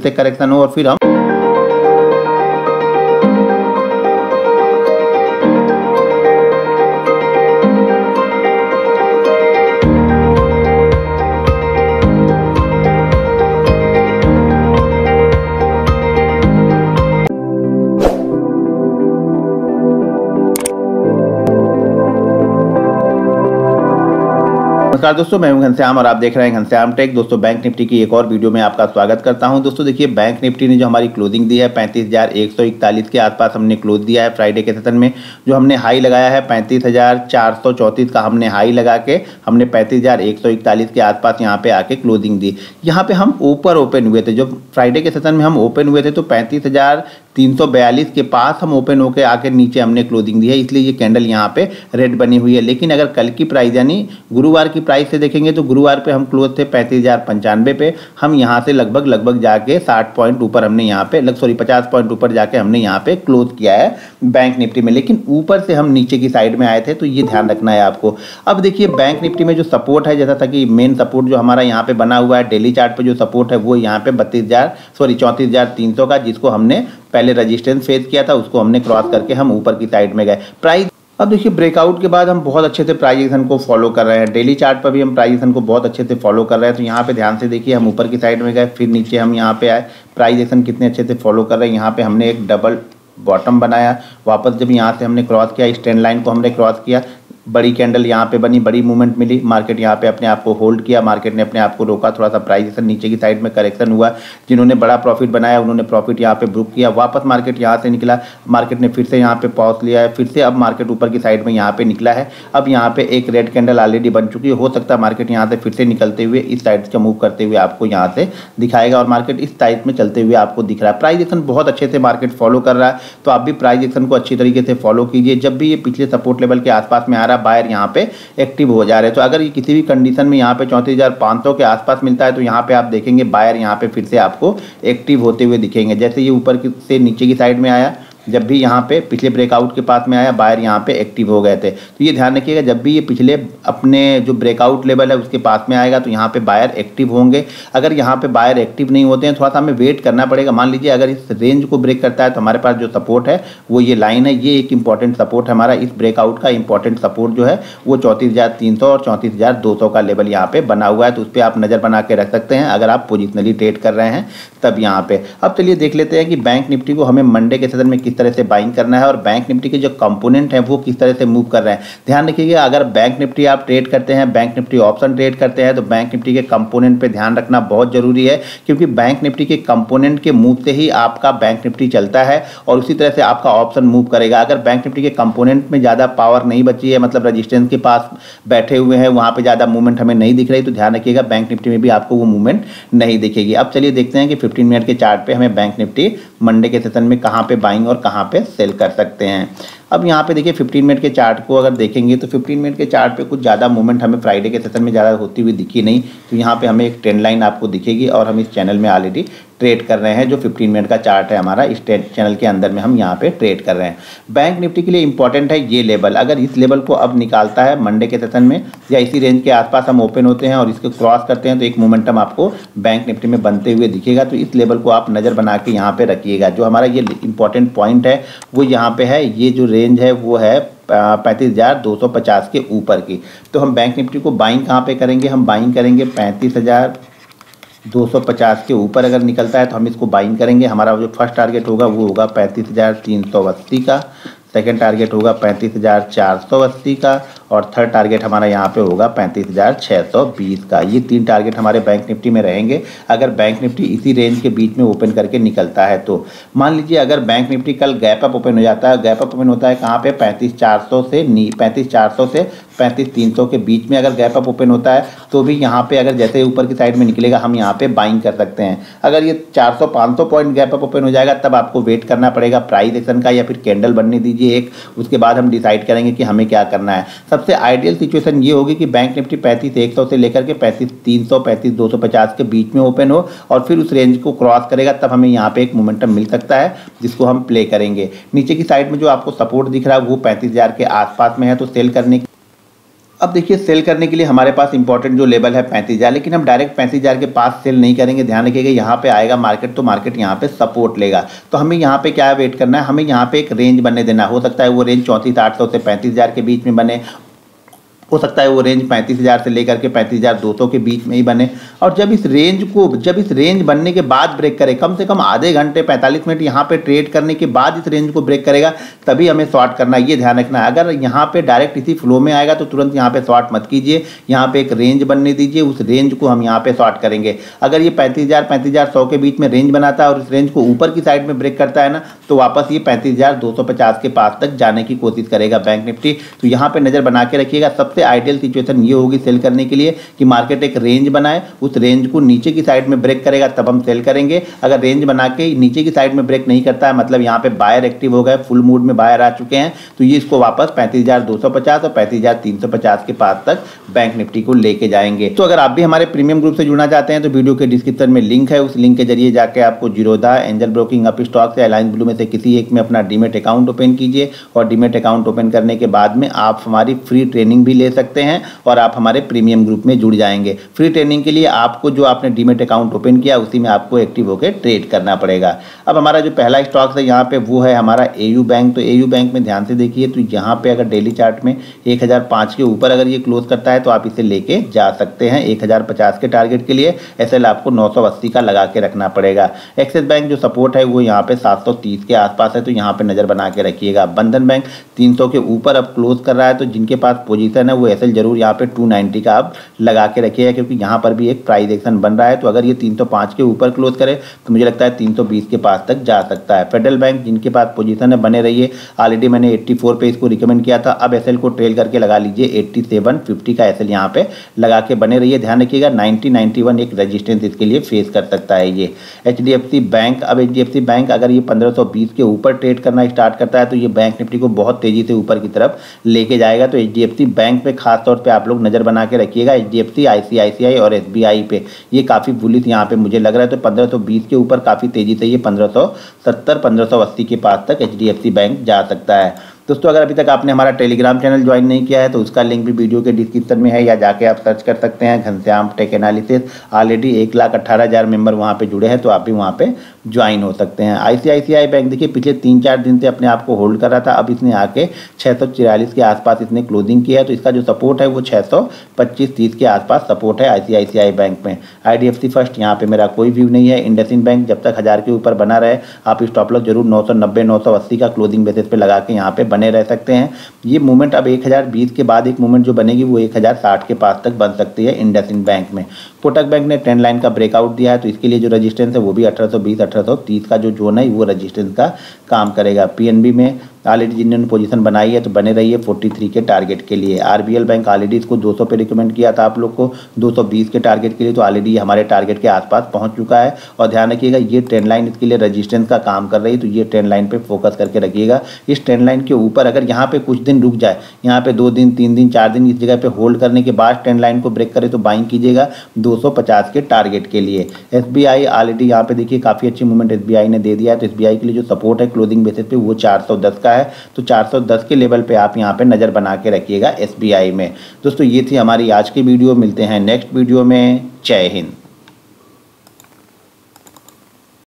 से करेक्शन हो और फिर हम नमस्कार दोस्तों, मैं हूं घनश्याम और आप देख रहे हैं घनश्याम टेक। दोस्तों, बैंक निफ्टी की एक और वीडियो में आपका स्वागत करता हूं। दोस्तों देखिए, बैंक निफ्टी ने जो हमारी क्लोजिंग दी है 35,141 के आसपास हमने क्लोज दिया है फ्राइडे के सेशन में। जो हमने हाई लगाया है 35,434 का हमने हाई लगा के हमने 35,141 के आसपास यहाँ पे आके क्लोजिंग दी। यहाँ पे हम ऊपर ओपन हुए थे, जो फ्राइडे के सेशन में हम ओपन हुए थे तो 35,342 के पास हम ओपन होकर आके नीचे हमने क्लोजिंग दी है, इसलिए ये कैंडल यहाँ पे रेड बनी हुई है। लेकिन अगर कल की प्राइस यानी गुरुवार की प्राइस से देखेंगे तो गुरुवार पे हम क्लोज थे 35,095 पे। हम यहाँ से लगभग जाके 60 पॉइंट ऊपर हमने यहाँ पे 50 पॉइंट ऊपर जाके हमने यहाँ पे क्लोज किया है बैंक निफ्टी में। लेकिन ऊपर से हम नीचे की साइड में आए थे, तो ये ध्यान रखना है आपको। अब देखिए, बैंक निफ्टी में जो सपोर्ट है, जैसा था कि मेन सपोर्ट जो हमारा यहाँ पे बना हुआ है डेली चार्ट पे, जो सपोर्ट है वो यहाँ पे 34,300 का, जिसको हमने पहले रेजिस्टेंस फेस किया था, उसको हमने क्रॉस करके हम ऊपर की साइड में गए। प्राइस अब देखिए, ब्रेकआउट के बाद हम बहुत अच्छे से प्राइस एक्शन को फॉलो कर रहे हैं। डेली चार्ट पर भी हम प्राइस एक्शन को बहुत अच्छे से फॉलो कर रहे हैं। तो यहाँ पे ध्यान से देखिए, हम ऊपर की साइड में गए, फिर नीचे हम यहाँ पे आए। प्राइस एक्शन कितने अच्छे से फॉलो कर रहे हैं। यहाँ पे हमने एक डबल बॉटम बनाया, वापस जब यहाँ से हमने क्रॉस किया, इस ट्रेंड लाइन को हमने क्रॉस किया, बड़ी कैंडल यहाँ पे बनी, बड़ी मूवमेंट मिली, मार्केट यहाँ पे अपने आप को होल्ड किया, मार्केट ने अपने आप को रोका, थोड़ा सा प्राइस नीचे की साइड में करेक्शन हुआ। जिन्होंने बड़ा प्रॉफिट बनाया उन्होंने प्रॉफिट यहाँ पे बुक किया, वापस मार्केट यहाँ से निकला, मार्केट ने फिर से यहाँ पे पॉज लिया है, फिर से अब मार्केट ऊपर की साइड में यहाँ पे निकला है। अब यहाँ पे एक रेड कैंडल ऑलरेडी बन चुकी है, हो सकता है मार्केट यहाँ से फिर से निकलते हुए इस साइड से मूव करते हुए आपको यहाँ से दिखाएगा और मार्केट इस टाइप में चलते हुए आपको दिख रहा है। प्राइस एक्शन बहुत अच्छे से मार्केट फॉलो कर रहा है, तो आप भी प्राइस एक्शन को अच्छी तरीके से फॉलो कीजिए। जब भी ये पिछले सपोर्ट लेवल के आसपास में आ रहा है, बायर यहाँ पे एक्टिव हो जा रहे हैं। तो अगर ये किसी भी कंडीशन में यहाँ पे 34,500 के आसपास मिलता है, तो यहाँ पे आप देखेंगे बायर यहाँ पे फिर से आपको एक्टिव होते हुए दिखेंगे। जैसे ये ऊपर से नीचे की साइड में आया, जब भी यहाँ पे पिछले ब्रेकआउट के पास में आया, बायर यहाँ पे एक्टिव हो गए थे। तो ये ध्यान रखिएगा, जब भी ये पिछले अपने जो ब्रेकआउट लेवल है उसके पास में आएगा तो यहाँ पे बायर एक्टिव होंगे। अगर यहाँ पे बायर एक्टिव नहीं होते हैं, थोड़ा सा हमें वेट करना पड़ेगा। मान लीजिए अगर इस रेंज को ब्रेक करता है तो हमारे पास जो सपोर्ट है वो ये लाइन है, ये एक इंपॉर्टेंट सपोर्ट है हमारा। इस ब्रेकआउट का इंपॉर्टेंट सपोर्ट जो है वो 34,300 और 34,200 का लेवल यहाँ पे बना हुआ है। तो उस पर आप नज़र बना के रख सकते हैं अगर आप पोजिशनली ट्रेड कर रहे हैं तब यहाँ पे। अब चलिए देख लेते हैं कि बैंक निफ्टी को हमें मंडे के सेशन में किस तरह से बाइंग करना है और बैंक निफ्टी के जो कंपोनेंट है वो किस तरह से मूव कर रहे हैं। ध्यान रखिएगा, अगर बैंक निफ्टी आप ट्रेड करते हैं, बैंक निफ्टी ऑप्शन ट्रेड करते हैं, तो बैंक निफ्टी के कंपोनेंट पे ध्यान रखना बहुत जरूरी है, क्योंकि बैंक निफ्टी के कंपोनेंट के मूव से ही आपका बैंक निफ्टी चलता है और उसी तरह से आपका ऑप्शन मूव करेगा। अगर बैंक निफ्टी के कंपोनेंट में ज़्यादा पावर नहीं बची है, मतलब रजिस्टेंस के पास बैठे हुए हैं, वहाँ पर ज़्यादा मूवमेंट हमें नहीं दिख रही, तो ध्यान रखिएगा बैंक निफ्टी में भी आपको वो मूवमेंट नहीं दिखेगी। अब चलिए देखते हैं कि 15 मिनट के चार्ट पे हमें बैंक निफ्टी मंडे के सेशन में कहाँ पे बाइंग और कहाँ पे सेल कर सकते हैं। अब यहाँ पे देखिए 15 मिनट के चार्ट को अगर देखेंगे तो 15 मिनट के चार्ट पे कुछ ज़्यादा मूवमेंट हमें फ्राइडे के सेशन में ज़्यादा होती हुई दिखी नहीं। तो यहाँ पे हमें एक ट्रेंड लाइन आपको दिखेगी और हम इस चैनल में ऑलरेडी ट्रेड कर रहे हैं। जो 15 मिनट का चार्ट है हमारा, इस चैनल के अंदर में हम यहाँ पे ट्रेड कर रहे हैं। बैंक निफ्टी के लिए इंपॉर्टेंट है ये लेवल, अगर इस लेवल को अब निकालता है मंडे के सेशन में या इसी रेंज के आसपास हम ओपन होते हैं और इसको क्रॉस करते हैं, तो एक मोमेंटम आपको बैंक निफ्टी में बनते हुए दिखेगा। तो इस लेवल को आप नज़र बना के यहाँ पे रखिएगा। जो हमारा ये इंपॉर्टेंट पॉइंट है वो यहाँ पे है, ये जो रेंज है वो है 35,250 के ऊपर की। तो हम बैंक निफ्टी को बाइंग कहाँ पे करेंगे, हम बाइंग करेंगे 35,250 के ऊपर। अगर निकलता है तो हम इसको बाइंग करेंगे। हमारा जो फर्स्ट टारगेट होगा वो होगा 35,380 का, सेकेंड टारगेट होगा 35,480 का और थर्ड टारगेट हमारा यहाँ पे होगा 35,620 का। ये तीन टारगेट हमारे बैंक निफ्टी में रहेंगे अगर बैंक निफ्टी इसी रेंज के बीच में ओपन करके निकलता है। तो मान लीजिए अगर बैंक निफ्टी कल गैप अप ओपन हो जाता है, गैप अप ओपन होता है कहाँ पे 35,400 से 35,300 के बीच में अगर गैप अप ओपन होता है तो भी यहाँ पे अगर जैसे ऊपर की साइड में निकलेगा हम यहाँ पे बाइंग कर सकते हैं। अगर ये 400-500 पॉइंट गैप अप ओपन हो जाएगा तब आपको वेट करना पड़ेगा प्राइस एक्शन का, या फिर कैंडल बनने दीजिए एक, उसके बाद हम डिसाइड करेंगे कि हमें क्या करना है। सबसे आइडियल सिचुएशन ये होगी कि बैंक निफ्टी 35,100 से लेकर के 35,300 35,250 के बीच में ओपन हो और फिर उस रेंज को क्रॉस करेगा, तब हमें यहाँ पे एक मोमेंटम मिल सकता है जिसको हम प्ले करेंगे। नीचे की साइड में जो आपको सपोर्ट दिख रहा है वो 35,000 के आसपास में है, तो सेल करने की अब देखिए सेल करने के लिए हमारे पास इंपॉर्टेंट जो लेवल है 35,000, लेकिन हम डायरेक्ट 35,000 के पास सेल नहीं करेंगे। ध्यान रखिएगा यहाँ पे आएगा मार्केट तो मार्केट यहाँ पे सपोर्ट लेगा, तो हमें यहाँ पे क्या वेट करना है, हमें यहाँ पे एक रेंज बनने देना। हो सकता है वो रेंज 34,800 से 35,000 के बीच में बने, हो सकता है वो रेंज 35,000 से लेकर के 35,200 के बीच में ही बने। और जब इस रेंज बनने के बाद ब्रेक करे, कम से कम आधे घंटे 45 मिनट यहाँ पे ट्रेड करने के बाद इस रेंज को ब्रेक करेगा, तभी हमें शॉर्ट करना है, ये ध्यान रखना है। अगर यहाँ पे डायरेक्ट इसी फ्लो में आएगा तो तुरंत यहाँ पे शॉर्ट मत कीजिए, यहाँ पे एक रेंज बनने दीजिए, उस रेंज को हम यहाँ पे शॉर्ट करेंगे। अगर ये 35,100 के बीच में रेंज बनाता है और इस रेंज को ऊपर की साइड में ब्रेक करता है ना, तो वापस ये 35,250 के पास तक जाने की कोशिश करेगा बैंक निफ्टी। तो यहाँ पे नजर बना के रखिएगा। सबसे आइडियल सिचुएशन ये होगी सेल करने के लिए कि मार्केट एक रेंज बनाए, उस रेंज को नीचे की साइड में ब्रेक करेगा तब हम सेल करेंगे। अगर रेंज बना के नीचे की साइड में ब्रेक नहीं करता है, मतलब यहाँ पे बायर एक्टिव हो गए, फुल मूड में बायर आ चुके हैं, तो ये इसको वापस 35,250 और 35,350 के पास तक बैंक निफ्टी को लेके जाएंगे। तो अगर आप भी हमारे प्रीमियम ग्रुप से जुड़ना चाहते हैं तो वीडियो के डिस्क्रिप्शन में लिंक है, उस लिंक के जरिए जाके आपको Zerodha, angel broking, Upstox से अलायंस ब्लू में से किसी एक में अपना डीमेट अकाउंट ओपन कीजिए और डीमेट अकाउंट ओपन करने के बाद में आप हमारी फ्री ट्रेनिंग भी ले सकते हैं और आप हमारे प्रीमियम ग्रुप में जुड़ जाएंगे। फ्री ट्रेनिंग के लिए आपको जो आपने डीमेट अकाउंट ओपन किया उसी में आपको एक्टिव होकर ट्रेड करना पड़ेगा। अब हमारा जो पहला स्टॉक है यहाँ पे वो है हमारा एयू बैंक। तो एयू बैंक में ध्यान से देखिए, तो यहाँ पे अगर डेली चार्ट में 1005 के ऊपर अगर ये क्लोज करता है तो आप इसे लेके जा सकते हैं 1050 के टारगेट के लिए। एसएल आपको 980 का लगा के रखना पड़ेगा। एक्सिस बैंक जो सपोर्ट है वो यहाँ पे 730 के आसपास है, तो यहाँ पे नजर बना के रखिएगा। बंधन बैंक 300 के ऊपर अब क्लोज कर रहा है, तो जिनके पास पोजीशन है वो एसएल जरूर यहाँ पे 290 का आप लगा के रखिएगा, क्योंकि यहाँ पर भी एक प्राइस एक्शन बन रहा है। तो अगर ये 305 के ऊपर क्लोज करे तो मुझे लगता है 320 के पास तक जा सकता है। फेडरल बैंक जिनके पास पोजीशन है बने रहिए, ऑलरेडी मैंने 84 पे इसको रिकमेंड किया था, अब एसएल को ट्रेल करके लगा लीजिए 8750 का एसएल यहाँ पे लगा के बने रहिए। ध्यान रखिएगा 9091 एक रेजिस्टेंस इसके लिए फेस कर सकता है ये एचडीएफसी बैंक। अब एचडीएफसी बैंक अगर ये 1520 के ऊपर ट्रेड करना स्टार्ट करता है तो ये बैंक निफ्टी को बहुत तेजी से ऊपर की तरफ लेके जाएगा। तो एचडीएफसी बैंक पे खास तौर पे आप लोग नजर बना के रखिएगा। एचडीएफसी, आईसीआईसीआई और एसबीआई पे ये काफी बुलिश यहाँ पे मुझे लग रहा है। तो 1520 के ऊपर काफी तेजी से ये 1570 1580 के पास तक एचडीएफसी बैंक जा सकता है। दोस्तों अगर अभी तक आपने हमारा टेलीग्राम चैनल ज्वाइन नहीं किया है तो उसका लिंक भी वीडियो के डिस्क्रिप्शन में है, या जाके आप सर्च कर सकते हैं Ghanshyam tech analysis. Already 1,18,000 member वहाँ पे जुड़े हैं, तो आप भी वहाँ पे ज्वाइन हो सकते हैं। आईसीआईसीआई बैंक देखिए पिछले 3-4 दिन से अपने आप को होल्ड कर रहा था, अब इसने आके 644 के आसपास इसने क्लोजिंग किया है। तो इसका जो सपोर्ट है वो 625-30 के आसपास सपोर्ट है आईसीआईसीआई बैंक में। आईडीएफसी फर्स्ट यहाँ पे मेरा कोई व्यू नहीं है। इंडसइंड बैंक जब तक 1000 के ऊपर बना रहे आप स्टॉप लॉस जरूर 990 980 का क्लोजिंग बेसिस पे लगा के यहाँ पे बने रह सकते हैं। ये मूवमेंट अब 1020 के बाद एक मूवमेंट जो बनेगी वो 1060 के पास तक बन सकती है इंडसइंड बैंक में। कोटक बैंक ने ट्रेंड लाइन का ब्रेकआउट दिया है, तो इसके लिए जो रजिस्टेंस है वो भी 1820 1830 का जो जोन है वो रजिस्टेंस का काम करेगा। पीएनबी में ऑलरेडी जिन्होंने पोजीशन बनाई है तो बने रहिए 43 के टारगेट के लिए। आरबीएल बैंक ऑलरेडी इसको 200 पे रिकमेंड किया था आप लोग को 220 के टारगेट के लिए, तो ऑलरेडी हमारे टारगेट के आसपास पहुंच चुका है। और ध्यान रखिएगा ये ट्रेंड लाइन इसके लिए रजिस्टेंस का काम कर रही है, तो ये ट्रेंड लाइन पे फोकस करके रखिएगा। इस ट्रेंड लाइन के ऊपर अगर यहाँ पे कुछ दिन रुक जाए, यहाँ पे 2 दिन 3 दिन 4 दिन इस जगह पे होल्ड करने के बाद ट्रेंड लाइन को ब्रेक करे तो बाइंग कीजिएगा 250 के टारगेट के लिए। एसबीआई ऑलरेडी यहाँ पे देखिए काफी अच्छी मूवमेंट एसबीआई ने दे दिया है, तो एसबीआई के लिए जो सपोर्ट है क्लोजिंग बेसिस पे वो 410 का है, तो 410 के लेवल पे आप यहाँ पे नजर बना के रखिएगा एसबीआई में। दोस्तों ये थी हमारी आज की वीडियो, मिलते हैं नेक्स्ट वीडियो में। जय हिंद।